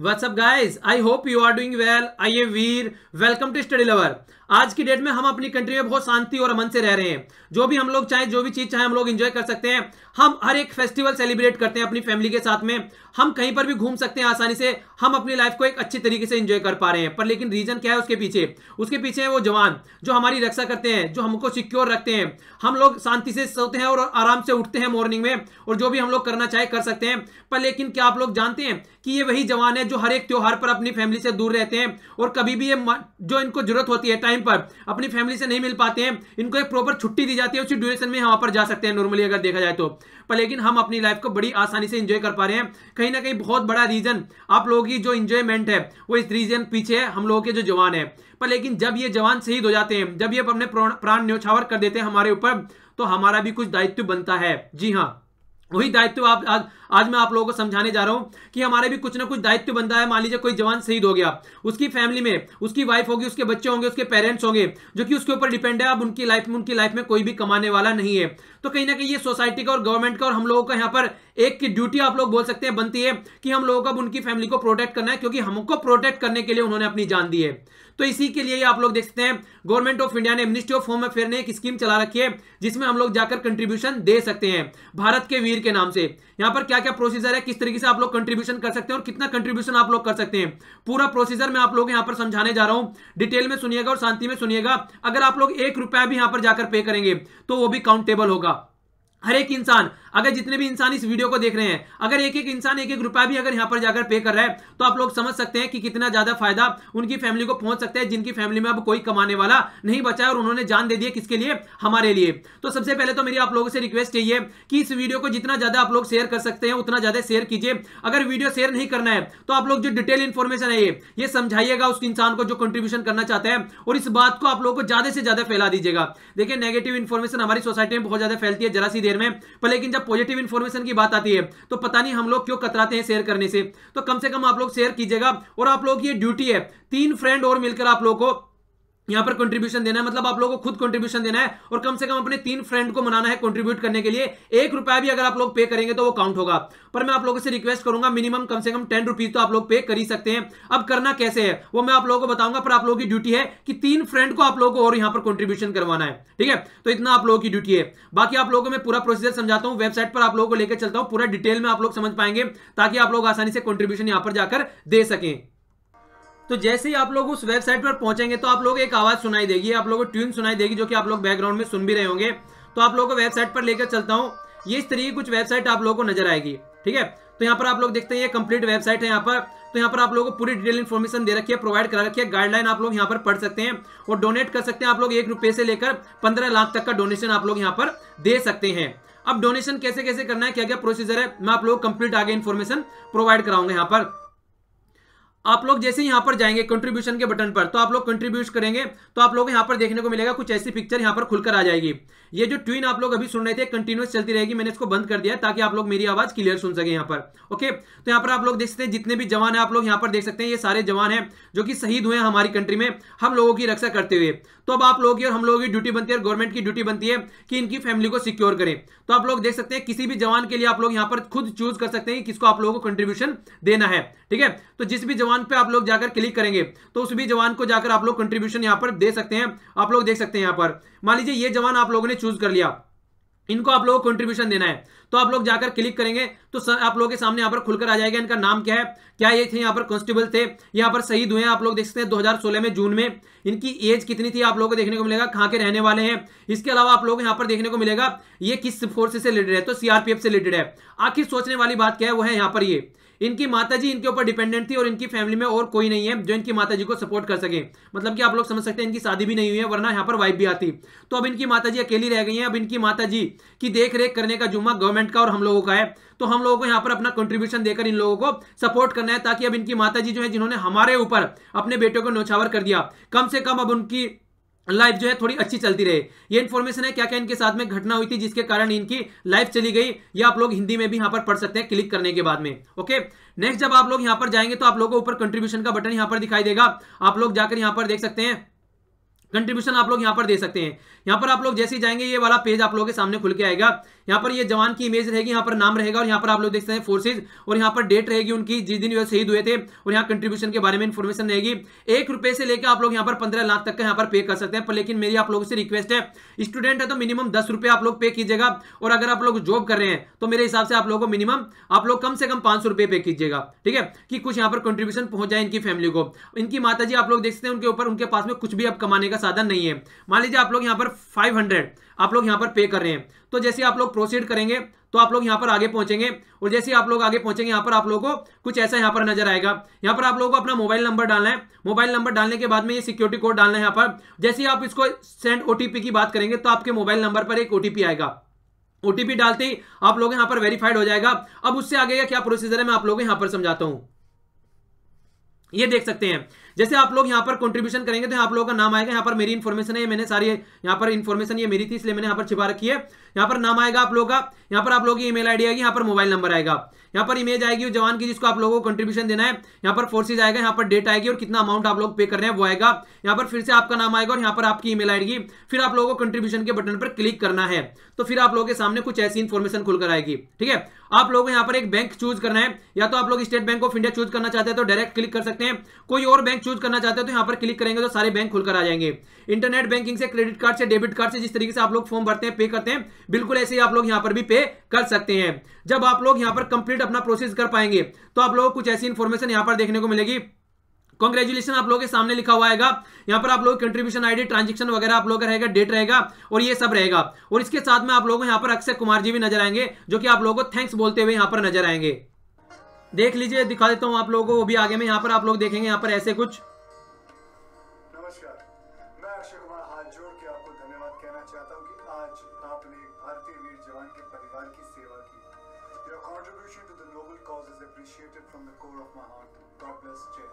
What's up guys, I hope you are doing well. I am Veer, welcome to Study Lover. आज की date में हम अपनी country में बहुत शांति और अमन से रह रहे हैं। जो भी हम लोग चाहें, जो भी चीज चाहें, हम लोग एंजॉय कर सकते हैं। हम हर एक फेस्टिवल सेलिब्रेट करते हैं अपनी फैमिली के साथ में। हम कहीं पर भी घूम सकते हैं आसानी से। हम अपनी लाइफ को एक अच्छी तरीके से एंजॉय कर पा रहे हैं। पर लेकिन रीजन क्या है उसके पीछे है वो जवान जो हमारी रक्षा करते हैं, जो हमको सिक्योर रखते हैं। हम लोग शांति से सोते हैं और आराम से उठते हैं मॉर्निंग में, और जो भी हम लोग करना चाहे कर सकते हैं। पर लेकिन क्या आप लोग जानते हैं कि ये वही जवान है जो हर एक त्योहार पर अपनी फैमिली से दूर रहते हैं, और कभी भी ये जो इनको जरूरत होती है टाइम पर अपनी फैमिली से नहीं मिल पाते हैं। इनको एक प्रॉपर छुट्टी दी जाती है, उसी ड्यूरेशन में वहां पर जा सकते हैं नॉर्मली अगर देखा जाए तो। पर लेकिन हम अपनी लाइफ को बड़ी आसानी से एंजॉय कर पा रहे हैं। कहीं ना कहीं बहुत बड़ा रीजन आप लोगों की जो एंजॉयमेंट है वो इस रीजन पीछे है हम लोगों के जो जवान है। पर लेकिन जब ये जवान शहीद हो जाते हैं, जब ये अपने प्राण न्यौछावर कर देते हैं हमारे ऊपर, तो हमारा भी कुछ दायित्व बनता है। जी हाँ, वही दायित्व आज मैं आप लोगों को समझाने जा रहा हूं कि हमारे भी कुछ ना कुछ दायित्व बनता है। मान लीजिए कोई जवान शहीद हो गया, उसकी फैमिली में उसकी वाइफ होगी, उसके बच्चे होंगे, उसके पेरेंट्स होंगे जो कि उसके ऊपर डिपेंड है। अब उनकी लाइफ में कोई भी कमाने वाला नहीं है। तो कहीं ना कहीं ये सोसाइटी का और गवर्नमेंट का और हम लोगों का यहाँ पर एक की ड्यूटी आप लोग बोल सकते हैं बनती है कि हम लोगों को अब उनकी फैमिली को प्रोटेक्ट करना है, क्योंकि हमको प्रोटेक्ट करने के लिए उन्होंने अपनी जान दी है। तो इसी के लिए आप लोग देख सकते हैं गवर्नमेंट ऑफ इंडिया ने, मिनिस्ट्री ऑफ होम अफेयर ने एक स्कीम चला रखी है जिसमें हम लोग जाकर कंट्रीब्यूशन दे सकते हैं भारत के वीर के नाम से। यहां पर क्या क्या प्रोसीजर है, किस तरीके से आप लोग कंट्रीब्यूशन कर सकते हैं और कितना कंट्रीब्यूशन आप लोग कर सकते हैं, पूरा प्रोसीजर मैं आप लोग यहां पर समझाने जा रहा हूं। डिटेल में सुनिएगा और शांति में सुनिएगा। अगर आप लोग 1 रुपया भी यहां पर जाकर पे करेंगे तो वो भी काउंटेबल होगा। हर एक इंसान, अगर जितने भी इंसान इस वीडियो को देख रहे हैं, अगर एक एक इंसान 1-1 रुपया भी अगर यहां पर जाकर पे कर रहा है, तो आप लोग समझ सकते हैं कि कितना ज्यादा फायदा उनकी फैमिली को पहुंच सकता है, जिनकी फैमिली में अब कोई कमाने वाला नहीं बचा है और उन्होंने जान दे दी है किसके लिए, हमारे लिए। तो सबसे पहले तो मेरी आप लोगों से रिक्वेस्ट यही है कि इस वीडियो को जितना ज्यादा आप लोग शेयर कर सकते हैं उतना ज्यादा शेयर कीजिए। अगर वीडियो शेयर नहीं करना है तो आप लोग जो डिटेल इंफॉर्मेशन है ये समझाइएगा उस इंसान को जो कंट्रीब्यूशन करना चाहता है, और इस बात को आप लोगों को ज्यादा से ज्यादा फैला दीजिएगा। देखिए, नेगेटिव इंफॉर्मेशन हमारी सोसाइटी में बहुत ज्यादा फैलती है जरा सी देर में, पर लेकिन जब पॉजिटिव इंफॉर्मेशन की बात आती है तो पता नहीं हम लोग क्यों कतराते हैं शेयर करने से। तो कम से कम आप लोग शेयर कीजिएगा। और आप लोग की ये ड्यूटी है, 3 फ्रेंड और मिलकर आप लोग को यहां पर कंट्रीब्यूशन देना है। मतलब आप लोगों को खुद कंट्रीब्यूशन देना है और कम से कम अपने 3 फ्रेंड को मनाना है कंट्रीब्यूट करने के लिए। 1 रुपया भी अगर आप लोग पे करेंगे तो वो काउंट होगा। पर मैं आप लोगों से रिक्वेस्ट करूंगा मिनिमम कम से कम 10 रुपीज तो आप लोग पे कर ही सकते हैं। अब करना कैसे है वो मैं आप लोगों को बताऊंगा, पर आप लोगों की ड्यूटी है कि 3 फ्रेंड को आप लोगों को और यहां पर कंट्रीब्यूशन करवाना है। ठीक है, तो इतना आप लोगों की ड्यूटी है। बाकी आप लोगों को मैं पूरा प्रोसीजर समझाता हूं, वेबसाइट पर आप लोगों को लेकर चलता हूं, पूरा डिटेल में आप लोग समझ पाएंगे ताकि आप लोग आसानी से कंट्रीब्यूशन यहां पर जाकर दे सकें। तो जैसे ही आप लोग उस वेबसाइट पर पहुंचेंगे तो आप लोग एक आवाज सुनाई देगी, आप लोगों को ट्यून सुनाई देगी जो कि आप लोग बैकग्राउंड में सुन भी रहे होंगे। तो आप लोगों को वेबसाइट पर लेकर चलता हूं। ये इस तरीके की कुछ वेबसाइट आप लोगों को नजर आएगी। ठीक है, तो यहाँ पर आप लोग देखते हैं ये कंप्लीट वेबसाइट है यहाँ पर। तो यहाँ पर आप लोगों को पूरी डिटेल इन्फॉर्मेशन दे रखी है, प्रोवाइड करा रखी है। गाइडलाइन आप लोग यहाँ पर पढ़ सकते हैं और डोनेट कर सकते हैं। आप लोग 1 रुपये से लेकर 15 लाख तक का डोनेशन आप लोग यहाँ पर दे सकते हैं। अब डोनेशन कैसे कैसे करना है, क्या क्या प्रोसीजर है, मैं आप लोग कंप्लीट आगे इन्फॉर्मेशन प्रोवाइड कराऊंगा। यहाँ पर आप लोग जैसे ही यहां पर जाएंगे कंट्रीब्यूशन के बटन पर, तो आप लोग कंट्रीब्यूट करेंगे तो आप लोग यहां पर देखने को मिलेगा कुछ ऐसी पिक्चर यहां पर खुलकर आ जाएगी। ये जो ट्यून आप लोग अभी सुन रहे थे कंटिन्यूअस चलती रहेगी, मैंने इसको बंद कर दिया ताकि आप लोग मेरी आवाज क्लियर सुन सके यहां पर। ओके, तो यहां पर आप लोग देख सकते हैं जितने भी जवान है आप लोग यहां पर देख सकते हैं, ये सारे जवान हैं जो कि शहीद हुए हैं हमारी कंट्री में हम लोगों की रक्षा करते हुए। तो अब आप लोगों की और हम लोगों की ड्यूटी बनती है और गवर्नमेंट की ड्यूटी बनती है कि इनकी फैमिली को सिक्योर करें। तो आप लोग देख सकते हैं किसी भी जवान के लिए आप लोग यहां पर खुद चूज कर सकते हैं किसको आप लोगों को कंट्रीब्यूशन देना है। ठीक है, तो जिस भी जवान पे आप लोग जाकर क्लिक करेंगे तो उस भी जवान को जाकर आप लोग कंट्रीब्यूशन यहां पर दे सकते हैं। आप लोग देख सकते हैं यहां पर मान लीजिए ये जवान आप लोगों ने चूज कर लिया, इनको आप लोगों को कंट्रीब्यूशन देना है। तो आप लोग जाकर क्लिक करेंगे तो आप लोगों के सामने यहाँ पर खुलकर आ जाएगा इनका नाम क्या है, क्या ये थे यहाँ पर कांस्टेबल थे, यहाँ पर शहीद हुए हैं आप लोग देख सकते हैं 2016 में जून में। इनकी एज कितनी थी आप लोगों को देखने को मिलेगा, कहाँ के रहने वाले हैं। इसके अलावा आप लोग यहाँ पर देखने को मिलेगा ये किस फोर्स से रिलेटेड है, तो सीआरपीएफ से रिलेटेड है। आखिर सोचने वाली बात क्या है वो है यहाँ पर ये इनकी माताजी इनके ऊपर डिपेंडेंट थी और इनकी फैमिली में और कोई नहीं है जो इनकी माताजी को सपोर्ट कर सके। मतलब कि आप लोग समझ सकते हैं इनकी शादी भी नहीं हुई है, वरना यहाँ पर वाइफ भी आती। तो अब इनकी माताजी अकेली रह गई हैं। अब इनकी माताजी की देख रेख करने का जुम्मा गवर्नमेंट का और हम लोगों का है। तो हम लोगों को यहाँ पर अपना कंट्रीब्यूशन देकर इन लोगों को सपोर्ट करना है ताकि अब इनकी माताजी जो है जिन्होंने हमारे ऊपर अपने बेटों को न्यौछावर कर दिया, कम से कम अब उनकी लाइफ जो है थोड़ी अच्छी चलती रहे। ये इन्फॉर्मेशन है क्या क्या इनके साथ में घटना हुई थी जिसके कारण इनकी लाइफ चली गई, ये आप लोग हिंदी में भी यहां पर पढ़ सकते हैं क्लिक करने के बाद में। ओके, नेक्स्ट जब आप लोग यहां पर जाएंगे तो आप लोगों को ऊपर कंट्रीब्यूशन का बटन यहां पर दिखाई देगा। आप लोग जाकर यहां पर देख सकते हैं कंट्रीब्यूशन आप लोग यहां पर दे सकते हैं। यहां पर आप लोग जैसे ही जाएंगे ये वाला पेज आप लोगों के सामने खुल के आएगा। यहां पर ये जवान की इमेज रहेगी, यहां पर नाम रहेगा और यहां पर आप लोग देख सकते हैं फोर्सेज और यहां पर डेट रहेगी उनकी जिस दिन वे शहीद हुए थे और यहां कंट्रीब्यूशन के बारे में इंफॉर्मेशन रहेगी। 1 रुपए से लेकर आप लोग यहां पर 15 लाख तक का यहां पर पे कर सकते हैं। पर लेकिन मेरी आप लोगों से रिक्वेस्ट है, स्टूडेंट है तो मिनिमम 10 रुपए आप लोग पे कीजिएगा और अगर आप लोग जॉब कर रहे हैं तो मेरे हिसाब से आप लोगों को मिनिमम आप लोग कम से कम 500 रुपए पे कीजिएगा, ठीक है, कि कुछ यहां पर कंट्रीब्यूशन पहुंच जाए इनकी फैमिली को। इनकी माताजी आप लोग देख सकते हैं उनके ऊपर उनके पास में कुछ भी अब कमाने का साधन नहीं है। मान लीजिए आप लोग यहां पर 500 आप लोग यहां पर पे कर रहे हैं, तो जैसे आप लोग प्रोसीड करेंगे तो आप लोग यहां पर आगे पहुंचेंगे और जैसे आप लोग आगे पहुंचेंगे यहां पर आप लोगों को कुछ ऐसा यहां पर नजर आएगा। यहां पर आप लोगों को अपना मोबाइल नंबर डालना है। मोबाइल नंबर डालने के बाद में ये सिक्योरिटी कोड डालना है। यहां पर जैसे ही आप इसको सेंड ओटीपी की बात करेंगे तो आपके मोबाइल नंबर पर एक ओटीपी आएगा। ओटीपी डालते ही आप लोग यहां पर वेरीफाइड हो जाएगा। अब उससे आगे का क्या प्रोसीजर है मैं आप लोगों को यहां पर समझाता हूं। ये देख सकते हैं जैसे आप लोग यहां पर कंट्रीब्यूशन करेंगे तो आप लोगों का नाम आएगा। यहां पर मेरी इंफॉर्मेशन है, मैंने सारी यहां पर इंफॉर्मेशन ये मेरी थी इसलिए मैंने यहां पर छिपा रखी है। यहां पर नाम आएगा आप लोगों का, यहां पर आप लोगों की ईमेल आईडी आएगी, यहां पर मोबाइल नंबर आएगा, यहां पर इमेज आएगी जवान की जिसको आप लोगों को कंट्रीब्यूशन देना है। यहां पर फोर्सेज आएगा, यहां पर डेट आएगी और कितना अमाउंट आप लोग पे कर रहे हैं वो आएगा। यहां पर फिर से आपका नाम आएगा और यहां पर आपकी ईमेल आएगी। फिर आप लोगों को कंट्रीब्यूशन के बटन पर क्लिक करना है तो फिर आप लोगों के सामने कुछ ऐसी इंफॉर्मेशन खुलकर आएगी, ठीक है। आप लोगों को यहां पर एक बैंक चूज करना है, या तो आप लोग State Bank of India choose करना चाहते हैं तो डायरेक्ट क्लिक कर सकते हैं। कोई और बैंक चूज करना चाहते हैं तो यहां पर क्लिक करेंगे तो सारे बैंक खुलकर आ जाएंगे। इंटरनेट बैंकिंग से, क्रेडिट कार्ड से, डेबिट कार्ड से जिस तरीके से आप लोग फॉर्म भरते हैं पे करते हैं बिल्कुल ऐसे ही आप लोग यहां पर भी पे कर सकते हैं। जब आप लोग यहां पर कंप्लीट अपना प्रोसेस कर पाएंगे तो आप लोगों को कुछ ऐसी इंफॉर्मेशन यहां पर देखने को मिलेगी। कांग्रेचुलेशन आप लोगों के सामने लिखा हुआ आएगा। यहां पर आप लोग कंट्रीब्यूशन आईडी, ट्रांजैक्शन वगैरह आप लोगों का रहेगा, डेट रहेगा और ये सब रहेगा। और इसके साथ में आप लोगों को यहां पर अक्षय कुमार जी भी नजर आएंगे जो कि आप लोगों को थैंक्स बोलते हुए यहां पर नजर आएंगे। देख लीजिए, दिखा देता हूं आप लोगों को वो भी आगे में। यहां पर आप लोग देखेंगे यहां पर ऐसे कुछ। नमस्कार, मैं अक्षय कुमार हाथ जोड़ के आपको धन्यवाद कहना चाहता हूं कि आज आपने भारतीय वीर जवान के परिवार की सेवा की। Your contribution to the noble cause is appreciated from the core of my heart. God bless. जय।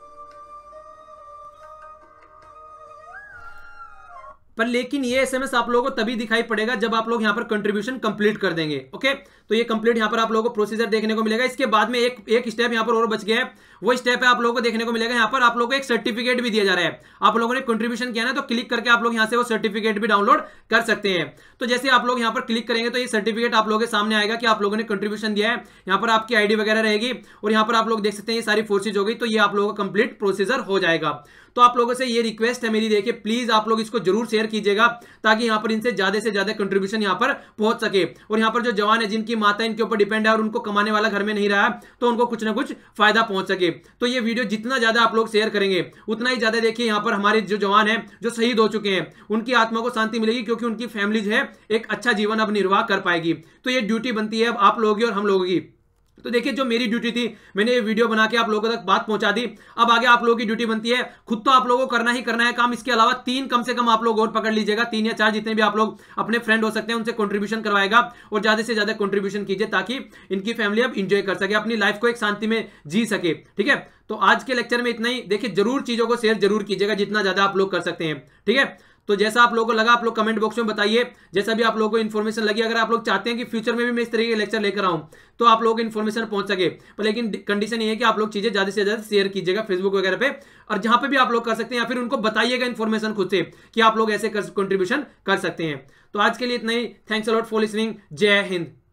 पर लेकिन ये एसएमएस आप लोगों को तभी दिखाई पड़ेगा जब आप लोग यहां पर कंट्रीब्यूशन कंप्लीट कर देंगे। ओके, तो ये कंप्लीट यहां पर आप लोगों को प्रोसीजर देखने को मिलेगा। इसके बाद में एक स्टेप यहां पर और बच गया है, वो स्टेप है आप लोगों को देखने को मिलेगा। यहां पर आप लोगों को एक सर्टिफिकेट भी दिया जा रहा है। आप लोगों ने कंट्रीब्यूशन किया ना तो क्लिक करके आप लोग यहां से वो सर्टिफिकेट भी डाउनलोड कर सकते हैं। तो जैसे आप लोग यहां पर क्लिक करेंगे तो ये सर्टिफिकेट आप लोगों के सामने आएगा कि आप लोगों ने कंट्रीब्यूशन दिया है। यहां पर आपकी आईडी वगैरह रहेगी और यहां पर आप लोग देख सकते हैं ये सारी फोर्सेज हो गई। तो ये आप लोगों का कंप्लीट प्रोसीजर हो जाएगा। तो आप लोगों से ये रिक्वेस्ट है मेरी, देखिए प्लीज आप लोग इसको जरूर शेयर कीजिएगा ताकि यहां पर इनसे ज्यादा कंट्रीब्यूशन यहां पर पहुंच सके। और यहां पर जो जवान है जिनकी माता इनके ऊपर डिपेंड है और उनको कमाने वाला घर में नहीं रहा है तो उनको कुछ ना कुछ फायदा पहुंच सके। तो ये वीडियो जितना ज्यादा आप लोग शेयर करेंगे उतना ही ज्यादा देखिए यहां पर हमारे जो जवान है जो शहीद हो चुके हैं उनकी आत्मा को शांति मिलेगी, क्योंकि उनकी फैमिली जो है एक अच्छा जीवन अब निर्वाह कर पाएगी। तो ये ड्यूटी बनती है अब आप लोगों की और हम लोगों की। तो देखिए जो मेरी ड्यूटी थी मैंने ये वीडियो बना के आप लोगों तक बात पहुंचा दी। अब आगे आप लोगों की ड्यूटी बनती है, खुद तो आप लोगों को करना ही करना है काम। इसके अलावा 3 कम से कम आप लोग और पकड़ लीजिएगा, 3 या 4 जितने भी आप लोग अपने फ्रेंड हो सकते हैं उनसे कंट्रीब्यूशन करवाएगा और ज्यादा से ज्यादा कंट्रीब्यूशन कीजिए ताकि इनकी फैमिली अब इंजॉय कर सके, अपनी लाइफ को एक शांति में जी सके। ठीक है, तो आज के लेक्चर में इतना ही। देखिए जरूर चीजों को शेयर जरूर कीजिएगा जितना ज्यादा आप लोग कर सकते हैं। ठीक है, तो जैसा आप लोगों को लगा आप लोग कमेंट बॉक्स में बताइए, जैसा भी आप लोगों को इन्फॉर्मेशन लगी। अगर आप लोग चाहते हैं कि फ्यूचर में भी मैं इस तरीके के लेक्चर लेकर आऊं तो आप लोगों को इन्फॉर्मेशन पहुंच सके, पर लेकिन कंडीशन ये है कि आप लोग चीजें ज्यादा से ज्यादा शेयर कीजिएगा फेसबुक वगैरह पे, और जहां पे भी आप लोग कर सकते हैं या फिर उनको बताइएगा इन्फॉर्मेशन खुद से कि आप लोग ऐसे कंट्रीब्यूशन कर सकते हैं। तो आज के लिए इतना ही। Thanks a lot for listening. Jai Hind.